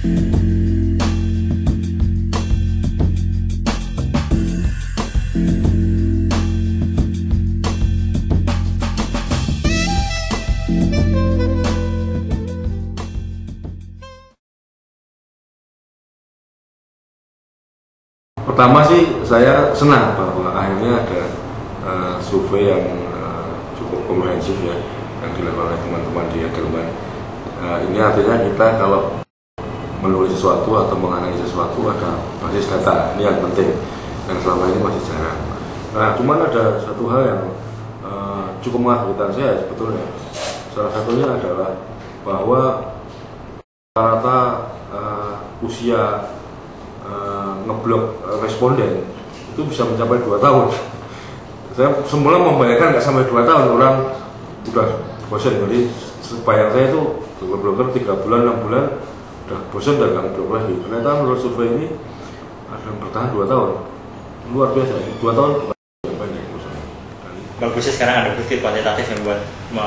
Pertama sih saya senang bahwa akhirnya ada survei yang cukup komprehensif ya yang dilakukan oleh teman-teman di Edelman. Ini artinya kita kalau menulis sesuatu atau menganalisis sesuatu ada basis data, ini yang penting dan selama ini masih jarang. Nah, cuman ada satu hal yang cukup mengagumkan saya sebetulnya. Salah satunya adalah bahwa rata-rata usia ngeblok responden itu bisa mencapai 2 tahun. Saya semula membayangkan nggak sampai 2 tahun, orang udah bosan. Jadi bayang saya itu blogger 3 bulan, 6 bulan udah bosan dan nggak ngeblok lagi. Ternyata menurut survei ini ada yang bertahan 2 tahun. Luar biasa, 2 tahun banyak. Bagusnya sekarang ada bukti kuantitatif yang buat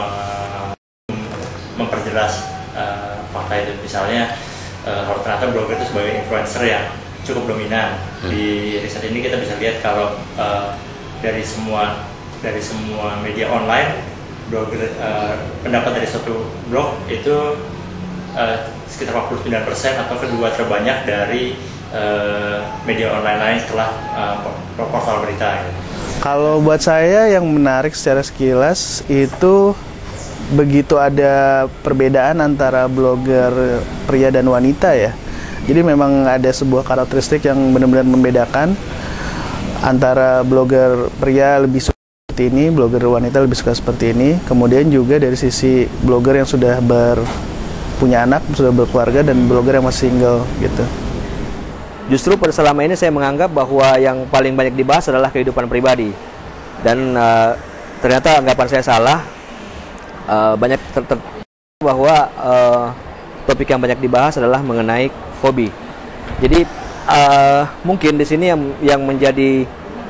memperjelas fakta itu. Misalnya kalau ternyata blogger itu sebagai influencer yang cukup dominan. Di riset ini kita bisa lihat kalau dari semua media online, blogger pendapat dari suatu blog itu sekitar 49% atau kedua terbanyak dari media online lain setelah portal berita. Kalau buat saya yang menarik secara sekilas itu begitu ada perbedaan antara blogger pria dan wanita ya. Jadi memang ada sebuah karakteristik yang benar-benar membedakan antara blogger pria lebih suka seperti ini, blogger wanita lebih suka seperti ini. Kemudian juga dari sisi blogger yang sudah punya anak, sudah berkeluarga, dan blogger yang masih single gitu. Justru pada selama ini saya menganggap bahwa yang paling banyak dibahas adalah kehidupan pribadi. Dan ternyata anggapan saya salah. Banyak bahwa topik yang banyak dibahas adalah mengenai hobi. Jadi mungkin di sini yang menjadi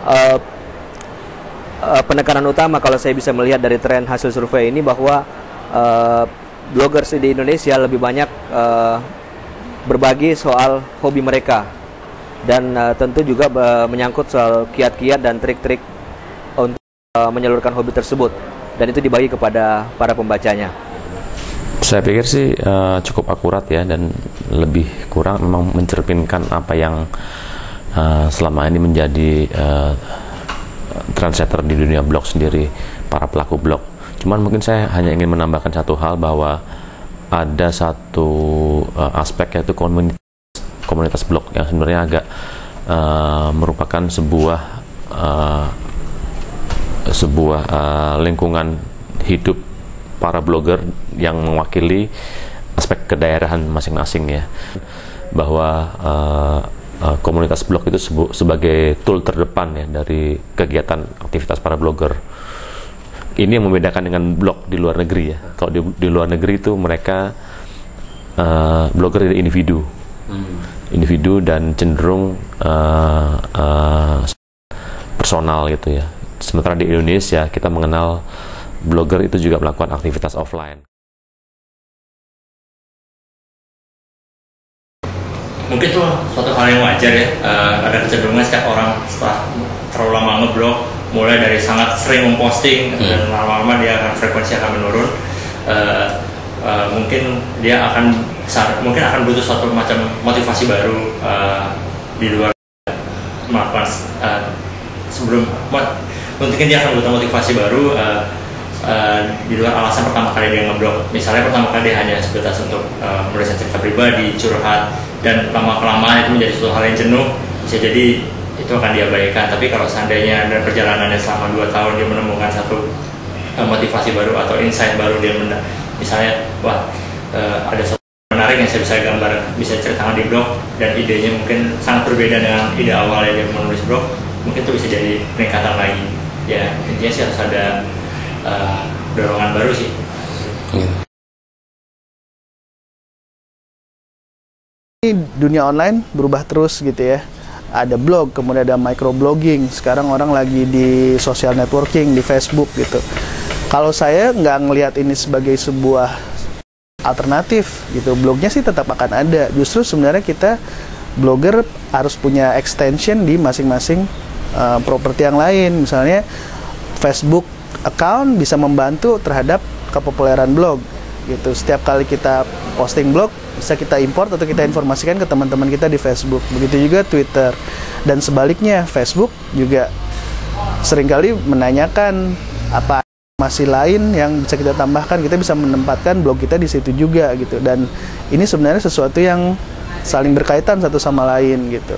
penekanan utama kalau saya bisa melihat dari tren hasil survei ini bahwa bloggers di Indonesia lebih banyak berbagi soal hobi mereka dan tentu juga menyangkut soal kiat-kiat dan trik-trik untuk menyalurkan hobi tersebut, dan itu dibagi kepada para pembacanya. Saya pikir sih cukup akurat ya, dan lebih kurang memang mencerminkan apa yang selama ini menjadi trendsetter di dunia blog sendiri, para pelaku blog. Cuman mungkin saya hanya ingin menambahkan satu hal, bahwa ada satu aspek, yaitu komunitas blog yang sebenarnya agak merupakan sebuah lingkungan hidup para blogger yang mewakili aspek kedaerahan masing-masing ya, bahwa komunitas blog itu sebagai tool terdepan ya dari kegiatan aktivitas para blogger. Ini yang membedakan dengan blog di luar negeri ya. Kalau di luar negeri itu mereka blogger individu, individu dan cenderung personal gitu ya. Sementara di Indonesia kita mengenal blogger itu juga melakukan aktivitas offline. Mungkin itu suatu hal yang wajar ya. Ada kecenderungan setiap orang setelah terlalu lama ngeblog, mulai dari sangat sering memposting dan lama-lama dia akan frekuensi akan menurun. Mungkin dia akan butuh suatu macam motivasi baru di luar melakukan mungkin dia akan butuh motivasi baru di luar alasan pertama kali dia ngeblog. Misalnya pertama kali dia hanya sebatas untuk menulis cerita pribadi, curhat, dan lama-kelamaan itu menjadi suatu hal yang jenuh, bisa jadi itu akan diabaikan. Tapi kalau seandainya ada perjalanannya selama 2 tahun dia menemukan satu motivasi baru atau insight baru, dia misalnya ada sesuatu menarik yang saya bisa gambar, bisa ceritakan di blog, dan idenya mungkin sangat berbeda dengan ide awalnya dia menulis blog, mungkin itu bisa jadi peningkatan lagi ya. Intinya sih harus ada dorongan baru sih. Ini dunia online berubah terus gitu ya. Ada blog, kemudian ada microblogging. Sekarang orang lagi di social networking, di Facebook gitu. Kalau saya nggak ngelihat ini sebagai sebuah alternatif gitu. Blognya sih tetap akan ada. Justru sebenarnya kita blogger harus punya extension di masing-masing properti yang lain. Misalnya Facebook account bisa membantu terhadap kepopuleran blog gitu. Setiap kali kita posting blog bisa kita import atau kita informasikan ke teman-teman kita di Facebook. Begitu juga Twitter. Dan sebaliknya, Facebook juga seringkali menanyakan apa informasi lain yang bisa kita tambahkan. Kita bisa menempatkan blog kita di situ juga gitu. Dan ini sebenarnya sesuatu yang saling berkaitan satu sama lain gitu.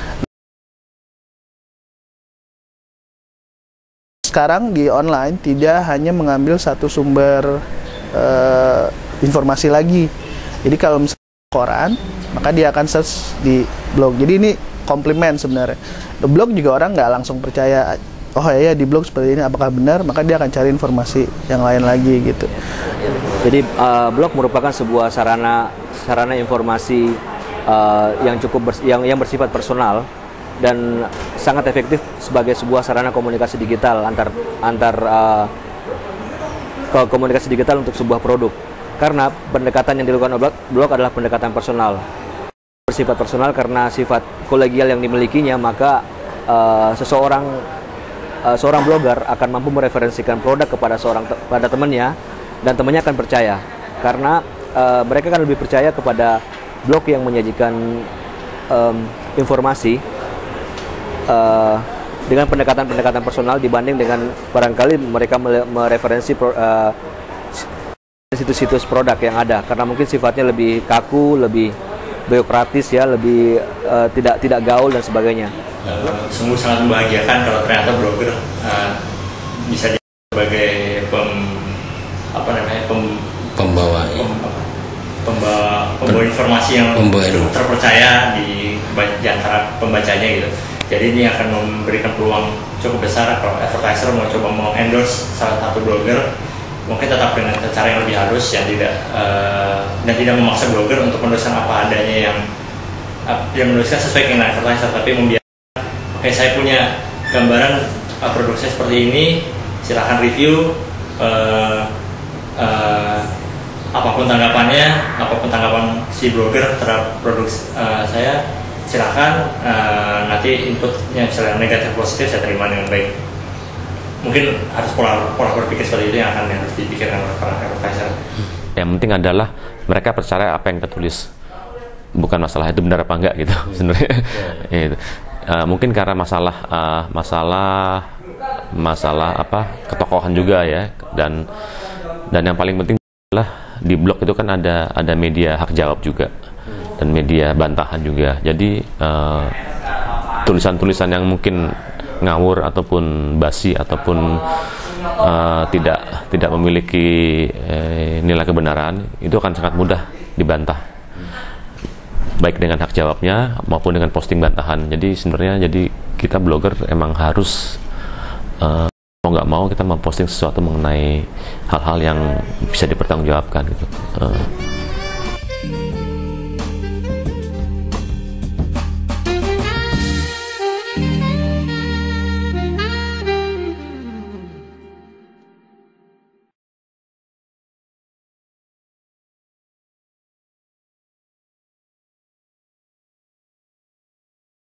Sekarang di online tidak hanya mengambil satu sumber informasi lagi. Jadi kalau misalnya koran, maka dia akan search di blog. Jadi ini komplement sebenarnya. Di blog juga orang nggak langsung percaya, oh ya di blog seperti ini, apakah benar? Maka dia akan cari informasi yang lain lagi gitu. Jadi blog merupakan sebuah sarana informasi yang cukup yang bersifat personal dan sangat efektif sebagai sebuah sarana komunikasi digital antar komunikasi digital untuk sebuah produk. Karena pendekatan yang dilakukan oleh blog adalah pendekatan personal. Bersifat personal karena sifat kolegial yang dimilikinya, maka seorang blogger akan mampu mereferensikan produk pada temannya, dan temannya akan percaya karena mereka akan lebih percaya kepada blog yang menyajikan informasi dengan pendekatan personal dibanding dengan barangkali mereka mereferensi situs-situs produk yang ada, karena mungkin sifatnya lebih kaku, lebih birokratis ya, lebih tidak gaul dan sebagainya. Sungguh sangat membahagiakan kalau ternyata blogger bisa sebagai pembawa informasi yang terpercaya di antara pembacanya gitu. Jadi ini akan memberikan peluang cukup besar kalau advertiser mau coba endorse salah satu blogger, mungkin tetap dengan cara yang lebih halus, yang tidak memaksa blogger untuk menuliskan apa adanya yang menuliskan sesuai dengan advertiser, tapi membiarkan oke, saya punya gambaran produk saya seperti ini, silahkan review, apapun tanggapan si blogger terhadap produk saya, silahkan, nanti inputnya misalnya negatif positif saya terima dengan baik. Mungkin harus pola berpikir seperti itu yang harus dipikirkan oleh para advertiser. Yang penting adalah mereka percaya apa yang kita tulis, bukan masalah itu benar apa enggak gitu sebenarnya. Gitu. Mungkin karena masalah ketokohan juga ya, dan yang paling penting adalah di blog itu kan ada media hak jawab juga dan media bantahan juga. Jadi tulisan-tulisan yang mungkin ngawur ataupun basi ataupun tidak memiliki nilai kebenaran itu akan sangat mudah dibantah, baik dengan hak jawabnya maupun dengan posting bantahan. Jadi sebenarnya kita blogger emang harus mau nggak mau kita memposting sesuatu mengenai hal-hal yang bisa dipertanggungjawabkan gitu.